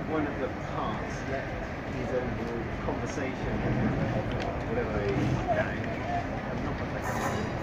one of the parts left his overall conversation, whatever he's doing, and not